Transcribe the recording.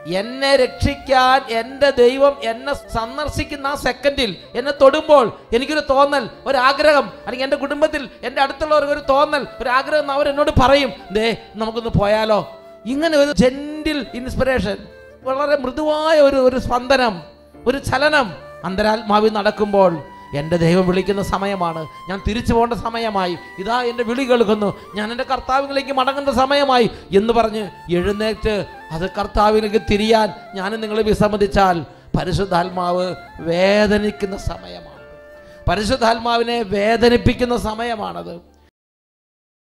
എന്നെ രക്ഷിക്കാൻ എൻ്റെ ദൈവം എന്നെ സന്ദർശിക്കുന്ന ആ സെക്കൻഡിൽ എന്നെ തൊടുമ്പോൾ എനിക്കൊരു തോന്നൽ, ഒരാഗ്രഹം, അല്ലെങ്കിൽ എൻ്റെ കുടുംബത്തിൽ എൻ്റെ അടുത്തുള്ളവർക്ക് ഒരു തോന്നൽ, ഒരാഗ്രഹം അവരെന്നോട് പറയും, ദേ നമുക്കൊന്ന് പോയാലോ. ഇങ്ങനെ ഒരു ജെന്റിൽ ഇൻസ്പിറേഷൻ, വളരെ മൃദുവായ ഒരു സ്പന്ദനം, ഒരു ചലനം അന്തരാത്മാവിൽ നടക്കുമ്പോൾ എൻ്റെ ദൈവം വിളിക്കുന്ന സമയമാണ്, ഞാൻ തിരിച്ചു പോകേണ്ട സമയമായി, ഇതാ എൻ്റെ വിളി കേൾക്കുന്നു, ഞാൻ എൻ്റെ കർത്താവിലേക്ക് മടങ്ങേണ്ട സമയമായി എന്ന് പറഞ്ഞ് എഴുന്നേറ്റ് അത് കർത്താവിലേക്ക് തിരിയാൻ ഞാനും നിങ്ങൾ വിസമ്മതിച്ചാൽ പരിശുദ്ധാത്മാവ് വേദനിക്കുന്ന സമയമാണ്, പരിശുദ്ധാത്മാവിനെ വേദനിപ്പിക്കുന്ന സമയമാണത്.